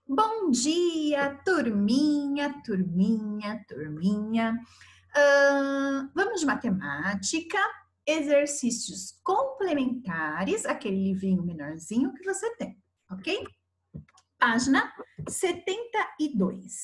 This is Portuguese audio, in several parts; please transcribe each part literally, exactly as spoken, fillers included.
Bom dia, turminha, turminha, turminha. Ahn, vamos de matemática, exercícios complementares, aquele livrinho menorzinho que você tem, ok? Página setenta e dois.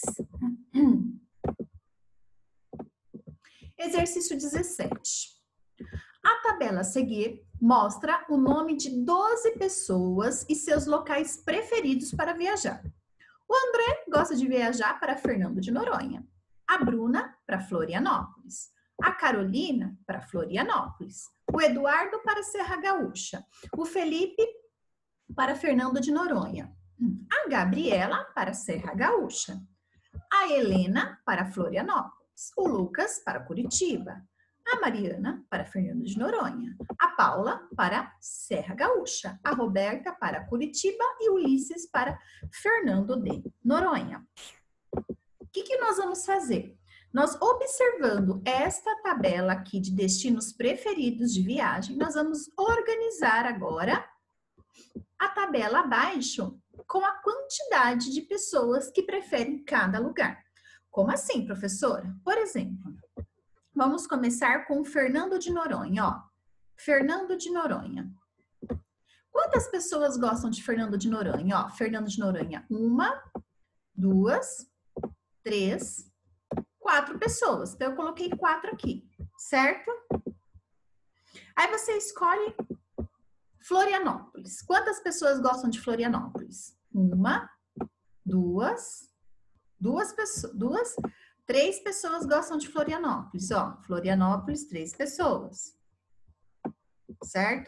Exercício dezessete. A tabela a seguir mostra o nome de doze pessoas e seus locais preferidos para viajar. O André gosta de viajar para Fernando de Noronha. A Bruna para Florianópolis. A Carolina para Florianópolis. O Eduardo para Serra Gaúcha. O Felipe para Fernando de Noronha. A Gabriela para Serra Gaúcha. A Helena para Florianópolis. O Lucas para Curitiba. A Mariana para Fernando de Noronha, a Paula para Serra Gaúcha, a Roberta para Curitiba e o Ulisses para Fernando de Noronha. O que, que nós vamos fazer? Nós, observando esta tabela aqui de destinos preferidos de viagem, nós vamos organizar agora a tabela abaixo com a quantidade de pessoas que preferem cada lugar. Como assim, professora? Por exemplo, vamos começar com Fernando de Noronha, ó. Fernando de Noronha. Quantas pessoas gostam de Fernando de Noronha? Ó, Fernando de Noronha, uma, duas, três, quatro pessoas. Então, eu coloquei quatro aqui, certo? Aí você escolhe Florianópolis. Quantas pessoas gostam de Florianópolis? Uma, duas, duas pessoas, duas, três pessoas gostam de Florianópolis, ó. Florianópolis, três pessoas. Certo?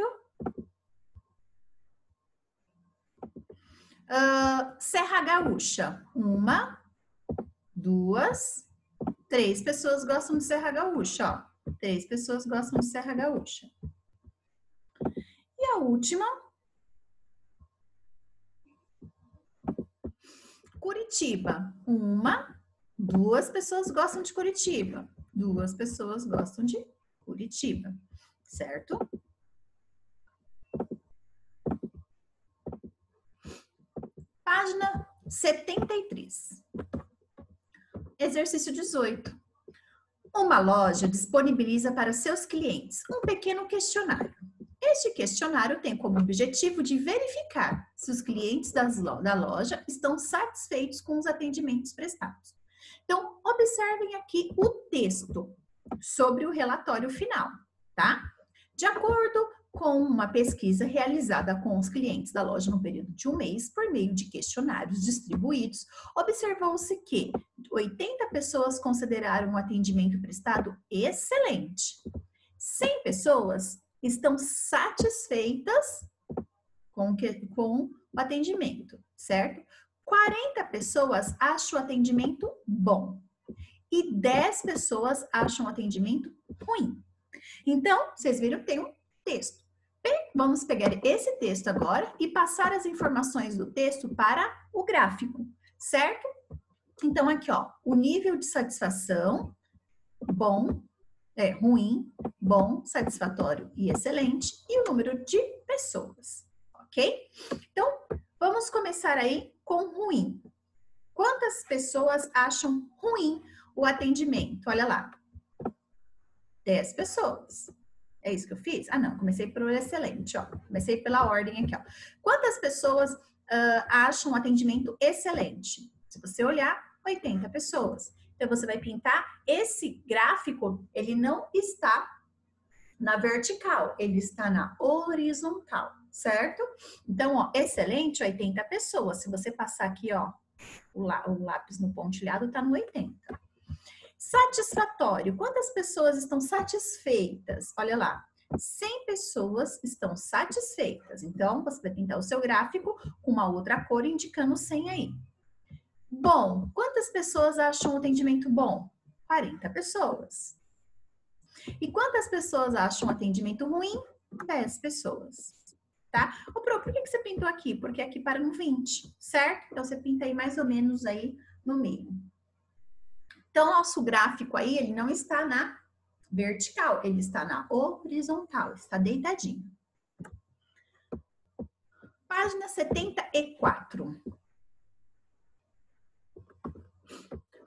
Uh, Serra Gaúcha. Uma, duas, três pessoas gostam de Serra Gaúcha, ó. Três pessoas gostam de Serra Gaúcha. E a última, Curitiba. Uma, duas pessoas gostam de Curitiba. Duas pessoas gostam de Curitiba, certo? Página setenta e três. Exercício dezoito. Uma loja disponibiliza para seus clientes um pequeno questionário. Este questionário tem como objetivo de verificar se os clientes das lo- da loja estão satisfeitos com os atendimentos prestados. Então, observem aqui o texto sobre o relatório final, tá? De acordo com uma pesquisa realizada com os clientes da loja no período de um mês, por meio de questionários distribuídos, observou-se que oitenta pessoas consideraram o atendimento prestado excelente. cem pessoas estão satisfeitas com, que, com o atendimento, certo? quarenta pessoas acham o atendimento bom e dez pessoas acham o atendimento ruim. Então, vocês viram que tem um texto. Bem, vamos pegar esse texto agora e passar as informações do texto para o gráfico, certo? Então, aqui, ó, o nível de satisfação, bom, é, ruim, bom, satisfatório e excelente, e o número de pessoas, ok? Então, vamos começar aí com ruim. Quantas pessoas acham ruim o atendimento? Olha lá. dez pessoas. É isso que eu fiz? Ah, não, comecei por excelente, ó. Comecei pela ordem aqui, ó. Quantas pessoas uh, acham o atendimento excelente? Se você olhar, oitenta pessoas. Então, você vai pintar esse gráfico, ele não está na vertical, ele está na horizontal, certo? Então, ó, excelente, oitenta pessoas. Se você passar aqui, ó, o, lá, o lápis no pontilhado tá no oitenta. Satisfatório. Quantas pessoas estão satisfeitas? Olha lá, cem pessoas estão satisfeitas. Então, você vai pintar o seu gráfico com uma outra cor indicando cem aí. Bom, quantas pessoas acham o atendimento bom? quarenta pessoas. E quantas pessoas acham o atendimento ruim? dez pessoas. Tá? O Pro, por que você pintou aqui? Porque aqui para no vinte, certo? Então, você pinta aí mais ou menos aí no meio. Então, nosso gráfico aí, ele não está na vertical, ele está na horizontal, está deitadinho. Página setenta e quatro.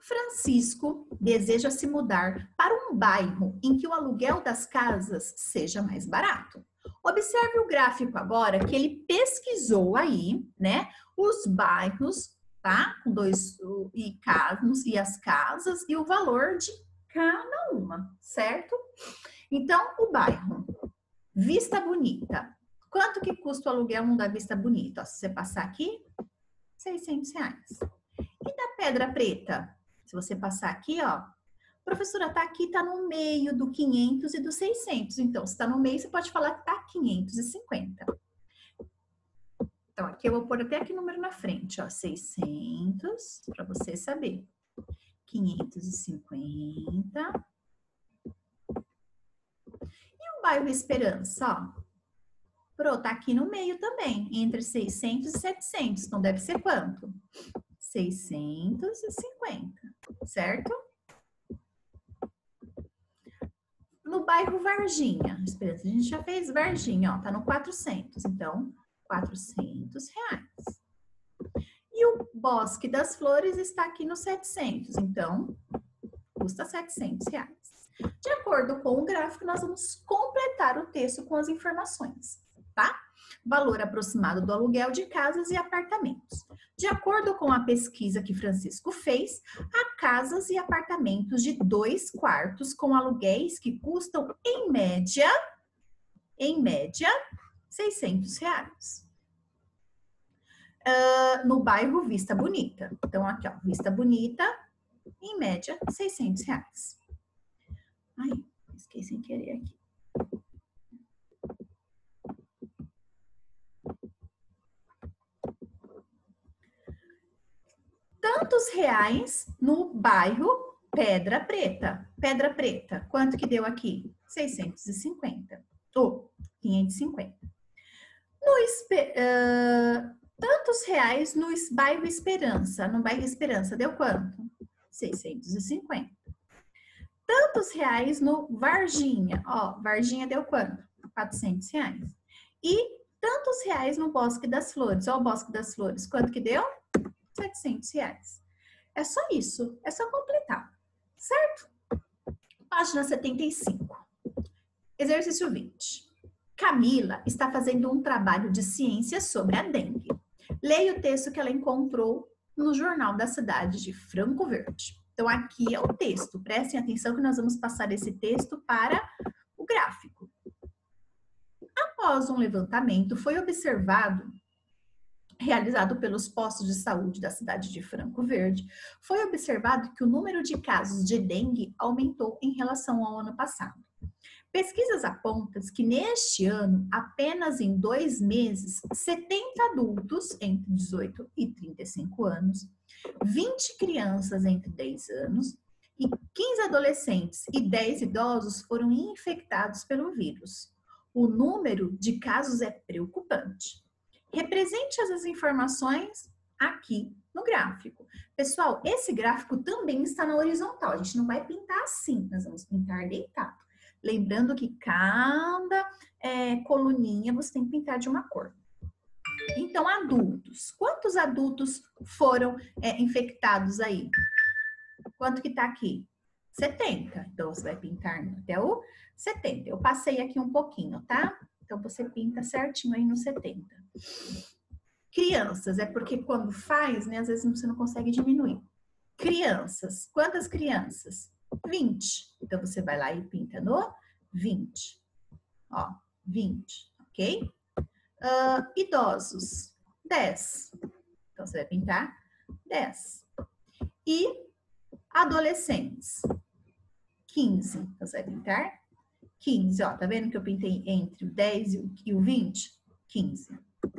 Francisco deseja se mudar para um bairro em que o aluguel das casas seja mais barato. Observe o gráfico agora que ele pesquisou aí, né, os bairros, tá? Com dois e casas e as casas e o valor de cada uma, certo? Então, o bairro Vista Bonita. Quanto que custa o aluguel num da Vista Bonita? Ó, se você passar aqui, seiscentos reais. E da Pedra Preta? Se você passar aqui, ó, professora, tá aqui, tá no meio do quinhentos e do seiscentos. Então, se tá no meio, você pode falar que tá quinhentos e cinquenta. Então, aqui eu vou pôr até aqui o número na frente, ó, seiscentos, para você saber. quinhentos e cinquenta. E o bairro Esperança, ó. Pro, tá aqui no meio também, entre seiscentos e setecentos. Então, deve ser quanto? seiscentos e cinquenta, certo? No bairro Varginha, Esperança, a gente já fez Varginha, ó, tá no quatrocentos, então, quatrocentos reais. E o Bosque das Flores está aqui no setecentos, então, custa setecentos reais. De acordo com o gráfico, nós vamos completar o texto com as informações, tá? Valor aproximado do aluguel de casas e apartamentos. De acordo com a pesquisa que Francisco fez, há casas e apartamentos de dois quartos com aluguéis que custam, em média, em média, seiscentos reais. Uh, no bairro Vista Bonita. Então, aqui, ó, Vista Bonita, em média, seiscentos reais. Ai, esqueci sem querer aqui. Tantos reais no bairro Pedra Preta. Pedra Preta, quanto que deu aqui? seiscentos e cinquenta. Ou oh, quinhentos e cinquenta. No, uh, tantos reais no bairro Esperança. No bairro Esperança deu quanto? seiscentos e cinquenta. Tantos reais no Varginha. Ó, Varginha deu quanto? quatrocentos reais. E tantos reais no Bosque das Flores. Ó, o Bosque das Flores, quanto que deu? setecentos reais. É só isso, é só completar, certo? Página setenta e cinco. Exercício vinte. Camila está fazendo um trabalho de ciência sobre a dengue. Leia o texto que ela encontrou no jornal da cidade de Franco Verde. Então, aqui é o texto. Prestem atenção que nós vamos passar esse texto para o gráfico. Após um levantamento, foi observado realizado pelos postos de saúde da cidade de Franco Verde, foi observado que o número de casos de dengue aumentou em relação ao ano passado. Pesquisas apontam que neste ano, apenas em dois meses, setenta adultos entre dezoito e trinta e cinco anos, vinte crianças entre dez anos e quinze adolescentes e dez idosos foram infectados pelo vírus. O número de casos é preocupante. Represente as informações aqui no gráfico. Pessoal, esse gráfico também está na horizontal. A gente não vai pintar assim, nós vamos pintar deitado. Lembrando que cada é, coluninha você tem que pintar de uma cor. Então, adultos. Quantos adultos foram é, infectados aí? Quanto que tá aqui? setenta. Então, você vai pintar até o setenta. Eu passei aqui um pouquinho, tá? Então, você pinta certinho aí no setenta. Crianças, é porque quando faz, né, às vezes você não consegue diminuir. Crianças, quantas crianças? vinte. Então, você vai lá e pinta no vinte. Ó, vinte, ok? Uh, idosos, dez. Então, você vai pintar dez. E adolescentes, quinze. Então, você vai pintar quinze, ó, tá vendo que eu pintei entre o dez e o vinte? quinze.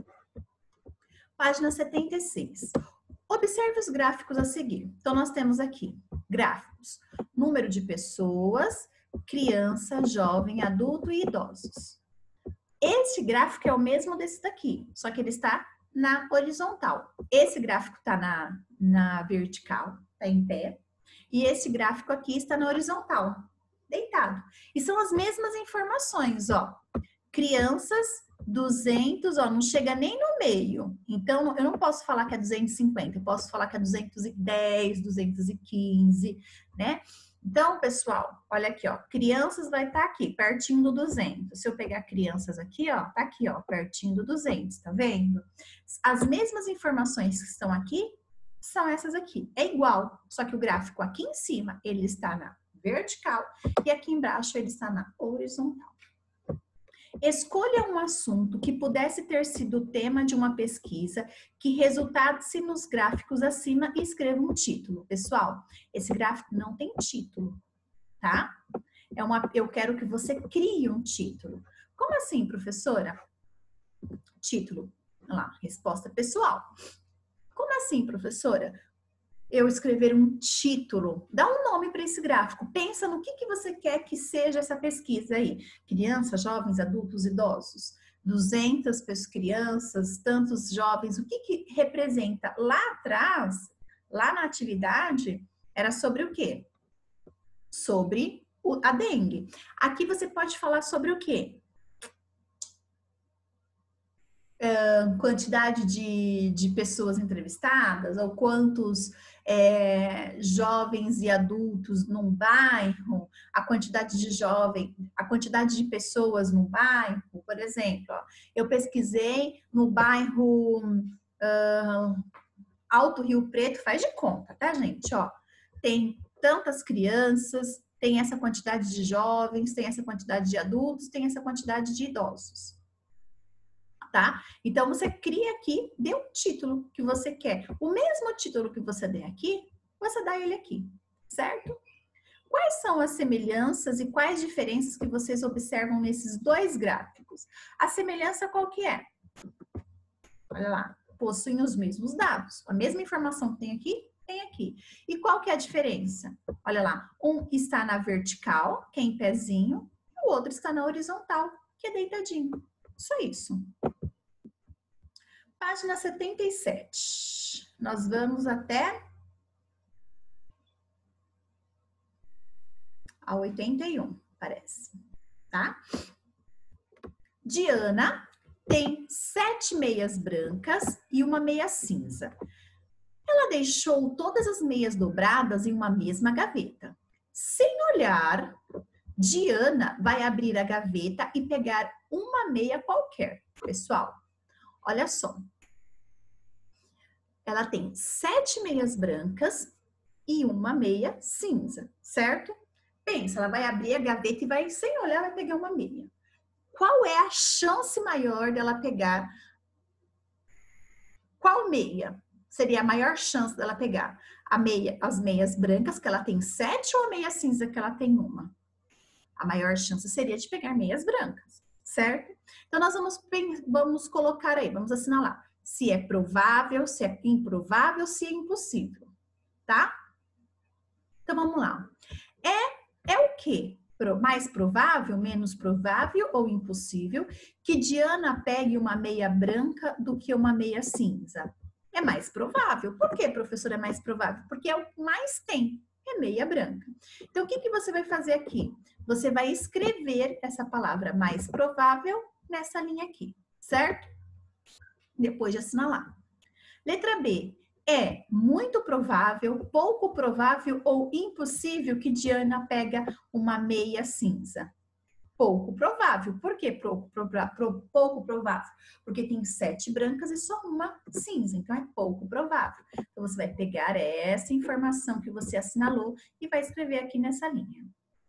Página setenta e seis. Observe os gráficos a seguir. Então, nós temos aqui gráficos. Número de pessoas, criança, jovem, adulto e idosos. Este gráfico é o mesmo desse daqui, só que ele está na horizontal. Esse gráfico está na, na vertical, está em pé. E esse gráfico aqui está na horizontal, deitado. E são as mesmas informações, ó. Crianças, duzentos, ó, não chega nem no meio. Então, eu não posso falar que é duzentos e cinquenta, eu posso falar que é duzentos e dez, duzentos e quinze, né? Então, pessoal, olha aqui, ó, crianças vai estar aqui, pertinho do duzentos. Se eu pegar crianças aqui, ó, tá aqui, ó, pertinho do duzentos, tá vendo? As mesmas informações que estão aqui são essas aqui. É igual, só que o gráfico aqui em cima, ele está na vertical e aqui embaixo ele está na horizontal. Escolha um assunto que pudesse ter sido tema de uma pesquisa que resultasse nos gráficos acima e escreva um título. Pessoal, esse gráfico não tem título, tá? É uma, eu quero que você crie um título. Como assim, professora? Título. Olha lá, resposta pessoal. Como assim, professora? Eu escrever um título, dá um nome para esse gráfico, pensa no que, que você quer que seja essa pesquisa aí. Crianças, jovens, adultos, idosos, duzentas crianças, tantos jovens, o que, que representa? Lá atrás, lá na atividade, era sobre o quê? Sobre o, a dengue. Aqui você pode falar sobre o quê? Uh, quantidade de, de pessoas entrevistadas, ou quantos é, jovens e adultos num bairro, a quantidade de jovens, a quantidade de pessoas no bairro, por exemplo, ó, eu pesquisei no bairro uh, Alto Rio Preto, faz de conta, tá, gente? Ó, tem tantas crianças, tem essa quantidade de jovens, tem essa quantidade de adultos, tem essa quantidade de idosos. Tá? Então, você cria aqui, dê um título que você quer. O mesmo título que você der aqui, você dá ele aqui, certo? Quais são as semelhanças e quais diferenças que vocês observam nesses dois gráficos? A semelhança qual que é? Olha lá, possuem os mesmos dados. A mesma informação que tem aqui, tem aqui. E qual que é a diferença? Olha lá, um está na vertical, que é em pezinho, e o outro está na horizontal, que é deitadinho. Só isso. Página setenta e sete. Nós vamos até a oitenta e um, parece, tá? Diana tem sete meias brancas e uma meia cinza. Ela deixou todas as meias dobradas em uma mesma gaveta. Sem olhar, Diana vai abrir a gaveta e pegar uma meia qualquer. Pessoal, olha só. Ela tem sete meias brancas e uma meia cinza, certo? Pensa, ela vai abrir a gaveta e vai, sem olhar, vai pegar uma meia. Qual é a chance maior dela pegar? Qual meia seria a maior chance dela pegar? A meia, as meias brancas, que ela tem sete, ou a meia cinza, que ela tem uma? A maior chance seria de pegar meias brancas, certo? Então, nós vamos, vamos colocar aí, vamos assinalar. Se é provável, se é improvável, se é impossível, tá? Então, vamos lá. É, é o quê? Mais provável, menos provável ou impossível que Diana pegue uma meia branca do que uma meia cinza? É mais provável. Por que, professora, é mais provável? Porque é o que mais tem, é meia branca. Então, o que, que você vai fazer aqui? Você vai escrever essa palavra mais provável nessa linha aqui, certo? Depois de assinalar. Letra B. É muito provável, pouco provável ou impossível que Diana pega uma meia cinza? Pouco provável. Por que pouco, pouco provável? Porque tem sete brancas e só uma cinza, então é pouco provável. Então, você vai pegar essa informação que você assinalou e vai escrever aqui nessa linha.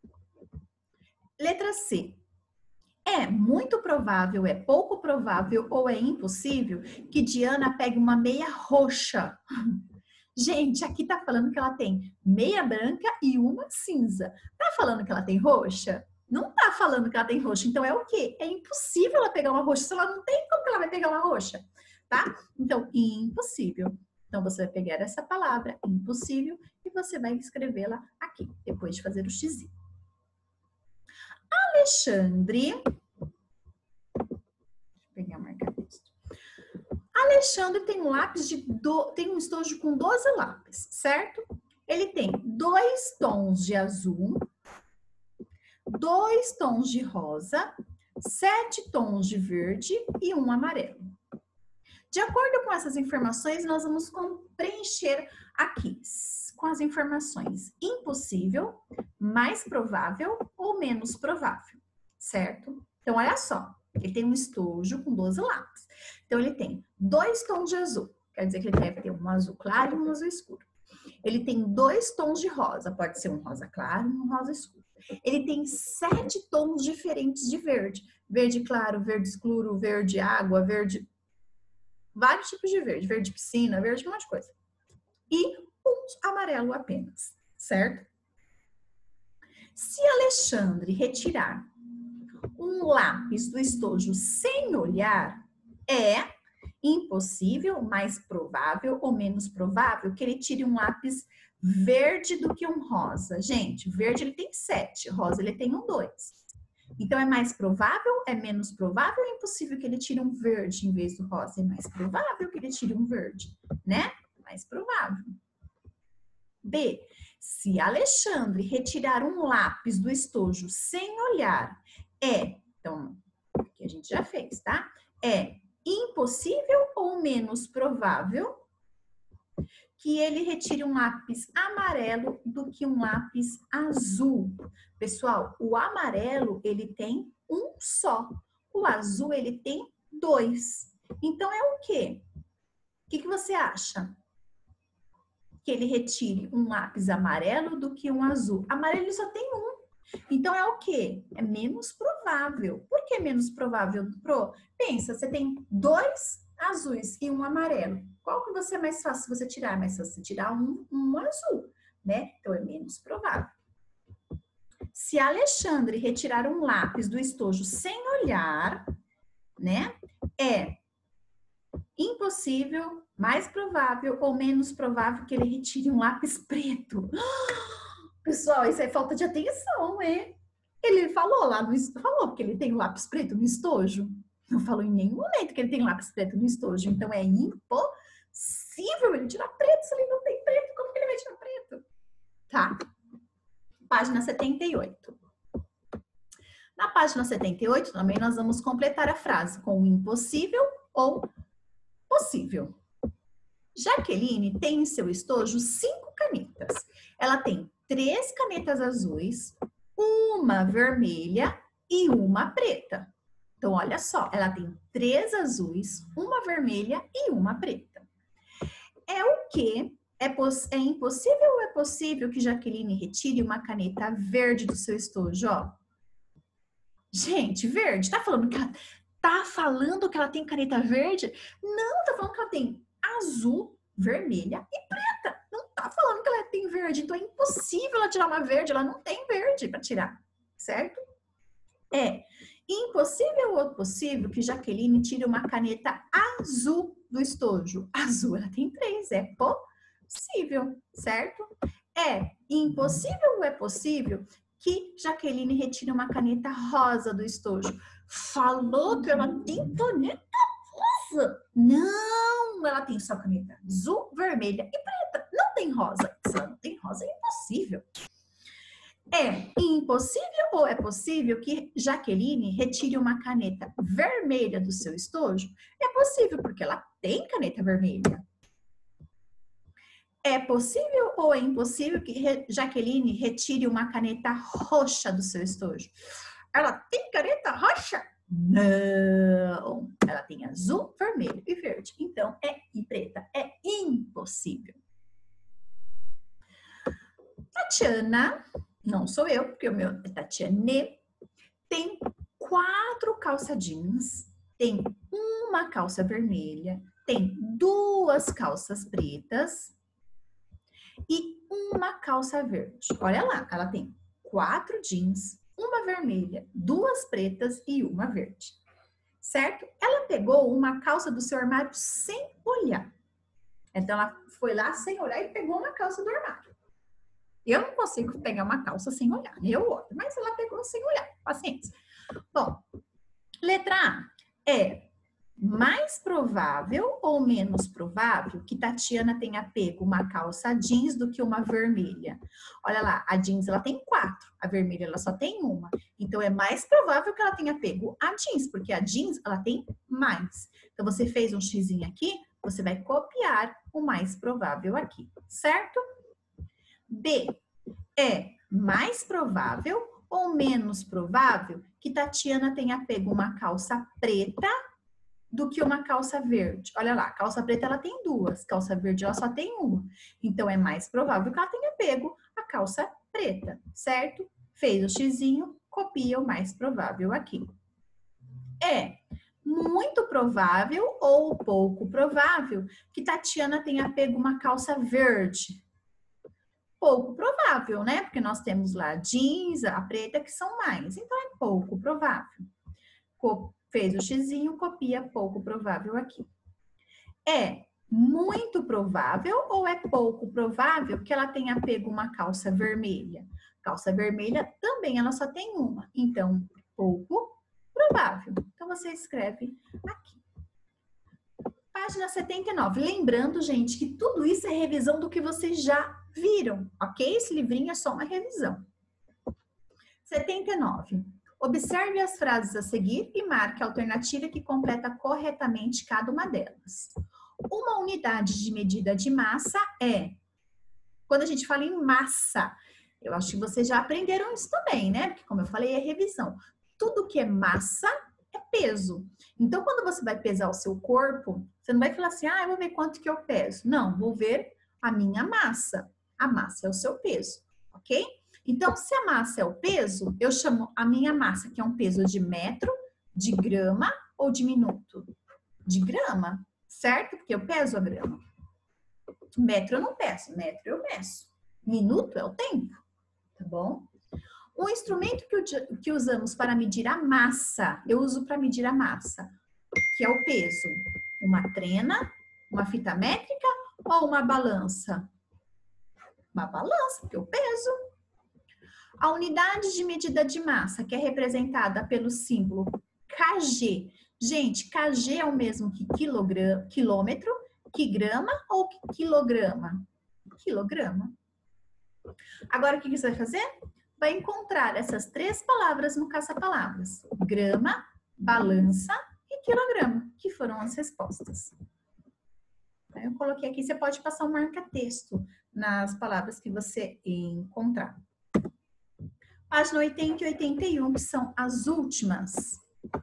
Letra C. É muito provável, é pouco provável ou é impossível que Diana pegue uma meia roxa? Gente, aqui tá falando que ela tem meia branca e uma cinza. Tá falando que ela tem roxa? Não tá falando que ela tem roxa. Então é o quê? É impossível ela pegar uma roxa. Se ela não tem, como que ela vai pegar uma roxa? Tá? Então, impossível. Então, você vai pegar essa palavra, impossível, e você vai escrevê-la aqui, depois de fazer o xizinho. Alexandre, deixa eu pegar o marca-texto. Alexandre tem um lápis de do, tem um estojo com doze lápis, certo? Ele tem dois tons de azul, dois tons de rosa, sete tons de verde e um amarelo. De acordo com essas informações, nós vamos preencher aqui com as informações impossível, mais provável ou menos provável, certo? Então, olha só, ele tem um estojo com doze lápis. Então, ele tem dois tons de azul, quer dizer que ele deve ter um azul claro e um azul escuro. Ele tem dois tons de rosa, pode ser um rosa claro e um rosa escuro. Ele tem sete tons diferentes de verde. Verde claro, verde escuro, verde água, verde... vários tipos de verde. Verde piscina, verde um monte de coisa. E um amarelo apenas, certo? Se Alexandre retirar um lápis do estojo sem olhar, é impossível, mais provável ou menos provável que ele tire um lápis verde do que um rosa. Gente, verde ele tem sete, rosa ele tem um dois. Então, é mais provável, é menos provável, é impossível que ele tire um verde em vez do rosa. É mais provável que ele tire um verde, né? Mais provável. B. Se Alexandre retirar um lápis do estojo sem olhar, é, então, aqui a gente já fez, tá? É impossível ou menos provável que ele retire um lápis amarelo do que um lápis azul. Pessoal, o amarelo, ele tem um só. O azul, ele tem dois. Então, é o quê? O que, que você acha? Que ele retire um lápis amarelo do que um azul. Amarelo, ele só tem um. Então, é o quê? É menos provável. Por que menos provável, Pro? Pensa, você tem dois azuis e um amarelo. Qual que você é mais fácil você tirar? É mais fácil você tirar um, um azul, né? Então, é menos provável. Se Alexandre retirar um lápis do estojo sem olhar, né? É impossível, mais provável ou menos provável que ele retire um lápis preto. Pessoal, isso é falta de atenção, é? Ele falou lá no falou que ele tem lápis preto no estojo. Não falou em nenhum momento que ele tem lápis preto no estojo. Então, é impossível ele tirar preto se ele não tem preto. Como que ele vai tirar preto? Tá. Página setenta e oito. Na página setenta e oito, também nós vamos completar a frase com o impossível ou possível. Jaqueline tem em seu estojo cinco canetas. Ela tem três canetas azuis, uma vermelha e uma preta. Então, olha só, ela tem três azuis, uma vermelha e uma preta. É o que? É, é impossível ou é possível que Jaqueline retire uma caneta verde do seu estojo? Ó. Gente, verde, tá falando que ela, tá falando que ela tem caneta verde? Não, tá falando que ela tem azul, vermelha e preta. Não tá falando que ela tem verde, então é impossível ela tirar uma verde, ela não tem verde para tirar, certo? É impossível ou possível que Jaqueline tire uma caneta azul do estojo? Azul, ela tem três, é possível, certo? É impossível ou é possível que Jaqueline retire uma caneta rosa do estojo? Falou que ela tem caneta rosa? Não, ela tem só caneta azul, vermelha e preta. Não tem rosa. Se ela não tem rosa, é impossível. É impossível ou é possível que Jaqueline retire uma caneta vermelha do seu estojo? É possível, porque ela tem caneta vermelha. É possível ou é impossível que Jaqueline retire uma caneta roxa do seu estojo? Ela tem caneta roxa? Não. Ela tem azul, vermelho e verde. Então, é e preta. É impossível. Tatiana, não sou eu, porque o meu é Tatiane, tem quatro calça jeans, tem uma calça vermelha, tem duas calças pretas e uma calça verde. Olha lá, ela tem quatro jeans, uma vermelha, duas pretas e uma verde. Certo? Ela pegou uma calça do seu armário sem olhar. Então, ela foi lá sem olhar e pegou uma calça do armário. Eu não consigo pegar uma calça sem olhar, eu olho, mas ela pegou sem olhar. Paciência. Bom, letra A é mais provável ou menos provável que Tatiana tenha pego uma calça jeans do que uma vermelha? Olha lá, a jeans ela tem quatro, a vermelha ela só tem uma. Então é mais provável que ela tenha pego a jeans, porque a jeans ela tem mais. Então você fez um xizinho aqui, você vai copiar o mais provável aqui, certo? B, é mais provável ou menos provável que Tatiana tenha pego uma calça preta do que uma calça verde. Olha lá, calça preta ela tem duas, calça verde ela só tem uma. Então é mais provável que ela tenha pego a calça preta, certo? Fez o xizinho, copia o mais provável aqui. É muito provável ou pouco provável que Tatiana tenha pego uma calça verde. Pouco provável, né? Porque nós temos lá jeans, a preta, que são mais. Então é pouco provável. Fez o xizinho, copia pouco provável aqui. É muito provável ou é pouco provável que ela tenha pego uma calça vermelha? Calça vermelha também ela só tem uma, então pouco provável. Então você escreve aqui. Página setenta e nove. Lembrando, gente, que tudo isso é revisão do que vocês já viram, ok? Esse livrinho é só uma revisão. setenta e nove. Observe as frases a seguir e marque a alternativa que completa corretamente cada uma delas. Uma unidade de medida de massa é... Quando a gente fala em massa, eu acho que vocês já aprenderam isso também, né? Porque, como eu falei, é revisão. Tudo que é massa é peso. Então, quando você vai pesar o seu corpo, você não vai falar assim, ah, eu vou ver quanto que eu peso. Não, vou ver a minha massa. A massa é o seu peso, ok? Então, se a massa é o peso, eu chamo a minha massa, que é um peso de metro, de grama ou de minuto? De grama, certo? Porque eu peso a grama. Metro eu não peço, metro eu meço. Minuto é o tempo, tá bom? Um instrumento que, que usamos para medir a massa, eu uso para medir a massa, que é o peso. Uma trena, uma fita métrica ou uma balança? Uma balança, porque eu peso. A unidade de medida de massa, que é representada pelo símbolo Kg. Gente, Kg é o mesmo que quilograma, quilômetro, quigrama ou quilograma? Quilograma. Agora, o que você vai fazer? Vai encontrar essas três palavras no caça-palavras. Grama, balança e quilograma, que foram as respostas. Eu coloquei aqui, você pode passar um marca-texto nas palavras que você encontrar. Página oitenta e oitenta e um, que são as últimas.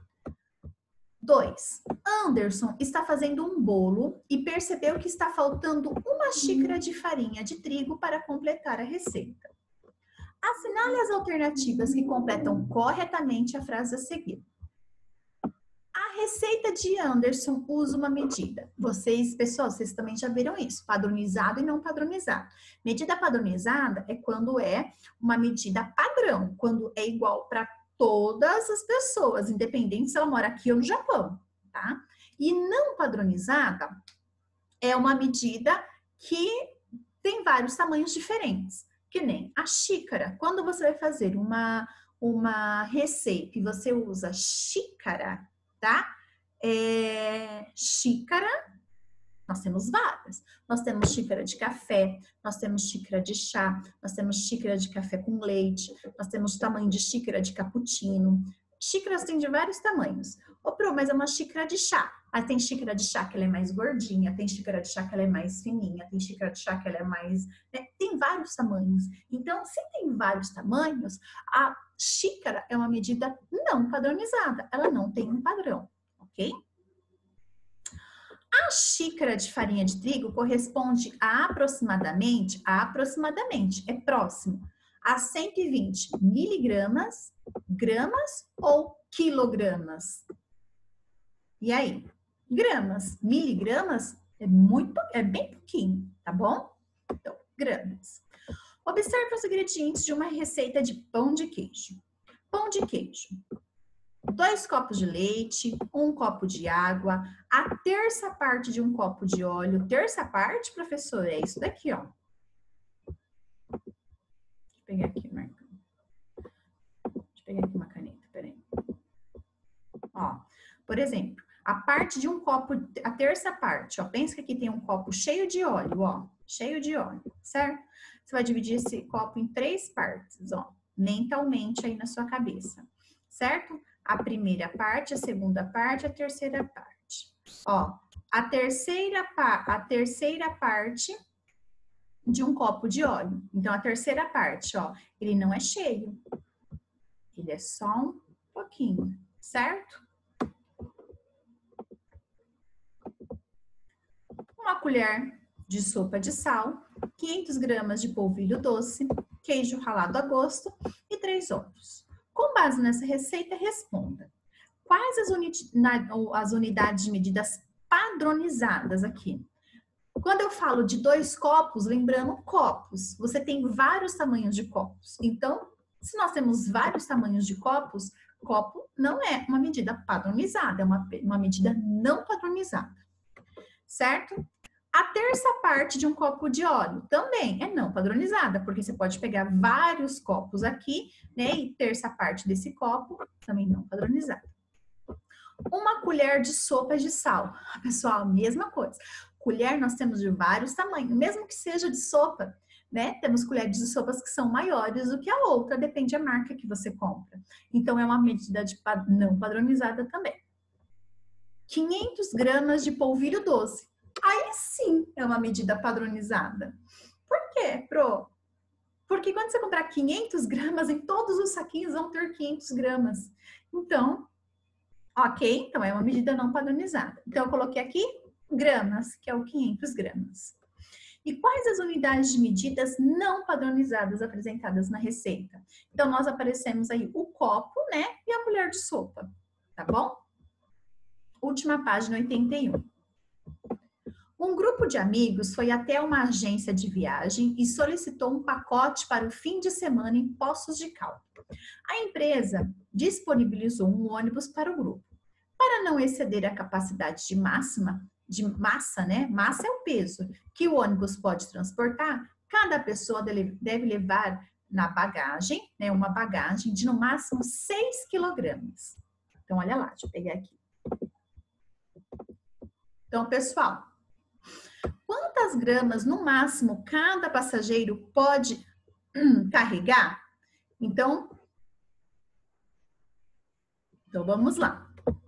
dois. Anderson está fazendo um bolo e percebeu que está faltando uma xícara de farinha de trigo para completar a receita. Assinale as alternativas que completam corretamente a frase a seguir. A receita de Anderson usa uma medida. Vocês, pessoal, vocês também já viram isso. Padronizado e não padronizado. Medida padronizada é quando é uma medida padrão, quando é igual para todas as pessoas, independente se ela mora aqui ou no Japão, tá? E não padronizada é uma medida que tem vários tamanhos diferentes, que nem a xícara. Quando você vai fazer uma, uma receita e você usa xícara, tá? É, xícara, nós temos várias. Nós temos xícara de café, nós temos xícara de chá, nós temos xícara de café com leite, nós temos tamanho de xícara de cappuccino. Xícaras tem de vários tamanhos. Ô, Pro, mas é uma xícara de chá. Mas tem xícara de chá que ela é mais gordinha, tem xícara de chá que ela é mais fininha, tem xícara de chá que ela é mais... Né? Tem vários tamanhos. Então, se tem vários tamanhos, a xícara é uma medida não padronizada. Ela não tem um padrão, ok? A xícara de farinha de trigo corresponde a aproximadamente, a aproximadamente, é próximo, a cento e vinte miligramas, gramas ou quilogramas? E aí? Gramas, miligramas é muito, é bem pouquinho, tá bom? Então, gramas. Observe os ingredientes de uma receita de pão de queijo. Pão de queijo. Dois copos de leite, um copo de água, a terça parte de um copo de óleo. Terça parte, professor, é isso daqui, ó. Deixa eu pegar aqui, Marco. Deixa eu pegar aqui uma caneta, peraí. Ó, por exemplo, a parte de um copo, a terça parte, ó. Pensa que aqui tem um copo cheio de óleo, ó. Cheio de óleo, certo? Você vai dividir esse copo em três partes, ó. Mentalmente aí na sua cabeça, certo? A primeira parte, a segunda parte, a terceira parte. Ó, a terceira, a terceira parte de um copo de óleo. Então, a terceira parte, ó, ele não é cheio. Ele é só um pouquinho, certo? Uma colher de sopa de sal, quinhentas gramas de polvilho doce, queijo ralado a gosto e três ovos. Com base nessa receita, responda. Quais as, uni as unidades de medidas padronizadas aqui? Quando eu falo de dois copos, lembrando copos, você tem vários tamanhos de copos. Então, se nós temos vários tamanhos de copos, copo não é uma medida padronizada, é uma, uma medida não padronizada, certo? A terça parte de um copo de óleo também é não padronizada, porque você pode pegar vários copos aqui, né? E terça parte desse copo também não padronizada. Uma colher de sopa de sal. Pessoal, mesma coisa. Colher nós temos de vários tamanhos, mesmo que seja de sopa, né? Temos colheres de sopas que são maiores do que a outra, depende da marca que você compra. Então, é uma medida de não padronizada também. quinhentas gramas de polvilho doce. Aí sim é uma medida padronizada. Por quê, Pro? Porque quando você comprar quinhentas gramas, em todos os saquinhos vão ter quinhentas gramas. Então, ok, então é uma medida não padronizada. Então, eu coloquei aqui gramas, que é o quinhentas gramas. E quais as unidades de medidas não padronizadas apresentadas na receita? Então, nós aparecemos aí o copo, né, e a colher de sopa, tá bom? Última página, oitenta e um. Um grupo de amigos foi até uma agência de viagem e solicitou um pacote para o fim de semana em Poços de Caldas. A empresa disponibilizou um ônibus para o grupo. Para não exceder a capacidade de máxima, de massa, né? Massa é o peso que o ônibus pode transportar. Cada pessoa deve levar na bagagem, né? Uma bagagem de no máximo seis quilogramas. Então, olha lá, deixa eu pegar aqui. Então, pessoal, quantas gramas no máximo cada passageiro pode hum, carregar? Então, então, vamos lá.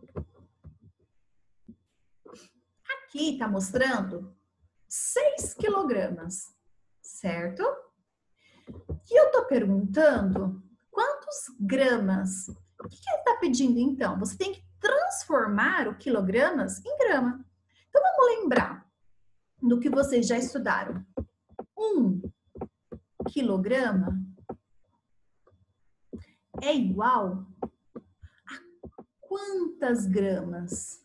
Aqui está mostrando seis quilogramas, certo? E eu estou perguntando quantos gramas? O que, que ele está pedindo então? Você tem que transformar o quilogramas em grama. Então, vamos lembrar do que vocês já estudaram. Um quilograma é igual a quantas gramas?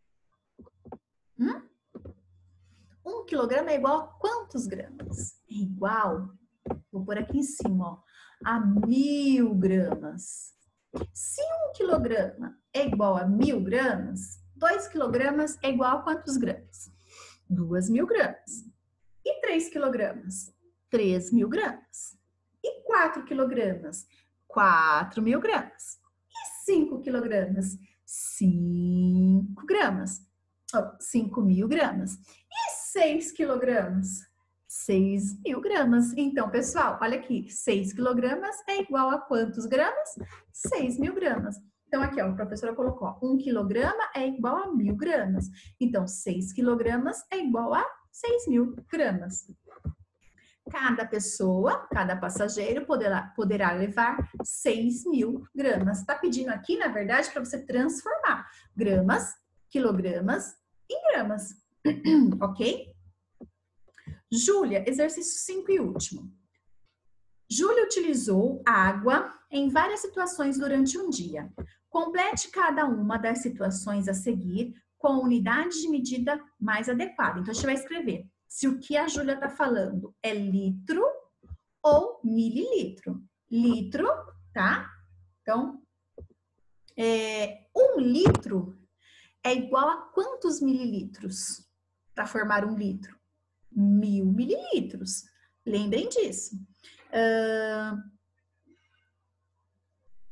Hum? Um quilograma é igual a quantos gramas? É igual, vou pôr aqui em cima, ó, a mil gramas. Se um quilograma é igual a mil gramas, dois quilogramas é igual a quantos gramas? Duas mil gramas. E três quilogramas? Três mil gramas. E quatro quilogramas? Quatro mil gramas. E cinco quilogramas? Cinco gramas. Oh, cinco mil gramas. E seis quilogramas? Seis mil gramas. Então, pessoal, olha aqui. Seis quilogramas é igual a quantos gramas? Seis mil gramas. Então, aqui, ó, a professora colocou, ó, um quilograma é igual a mil gramas. Então, seis quilogramas é igual a seis mil gramas. Cada pessoa, cada passageiro poderá, poderá levar seis mil gramas. Está pedindo aqui, na verdade, para você transformar gramas, quilogramas em gramas. Ok? Júlia, exercício cinco e último. Júlia utilizou água em várias situações durante um dia. Complete cada uma das situações a seguir com a unidade de medida mais adequada. Então, a gente vai escrever se o que a Júlia está falando é litro ou mililitro. Litro, tá? Então, é, um litro é igual a quantos mililitros para formar um litro? Mil mililitros. Lembrem disso. Uh,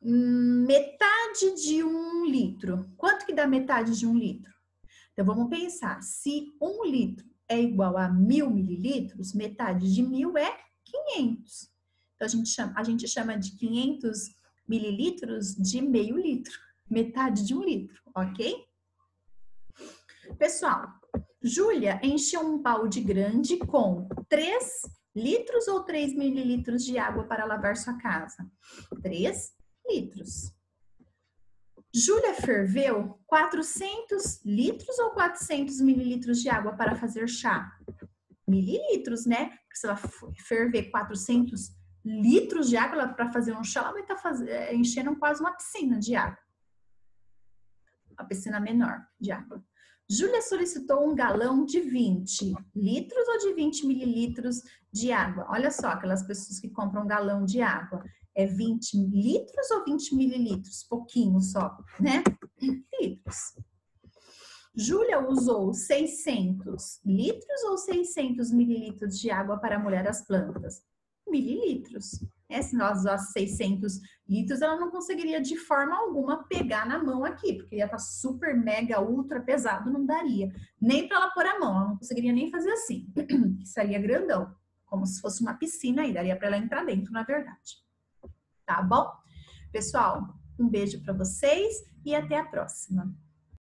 hum, metade de um litro. Quanto que dá metade de um litro? Então, vamos pensar. Se um litro é igual a mil mililitros, metade de mil é quinhentos. Então, a gente chama, a gente chama de quinhentos mililitros de meio litro. Metade de um litro, ok? Pessoal, Júlia encheu um balde grande com três litros ou três mililitros de água para lavar sua casa? três litros. Júlia ferveu quatrocentos litros ou quatrocentos mililitros de água para fazer chá? Mililitros, né? Porque se ela ferver quatrocentos litros de água para fazer um chá, ela vai estar fazendo, enchendo quase uma piscina de água. Uma piscina menor de água. Júlia solicitou um galão de vinte litros ou de vinte mililitros de água? Olha só, aquelas pessoas que compram um galão de água. É vinte litros ou vinte mililitros? Pouquinho só, né? Litros. Júlia usou seiscentos litros ou seiscentos mililitros de água para molhar as plantas? Mililitros. É, se nós usássemos seiscentos litros, ela não conseguiria de forma alguma pegar na mão aqui, porque ia estar super, mega, ultra pesado, não daria. Nem para ela pôr a mão, ela não conseguiria nem fazer assim. Seria grandão, como se fosse uma piscina aí, daria para ela entrar dentro, na verdade. Tá bom? Pessoal, um beijo para vocês e até a próxima.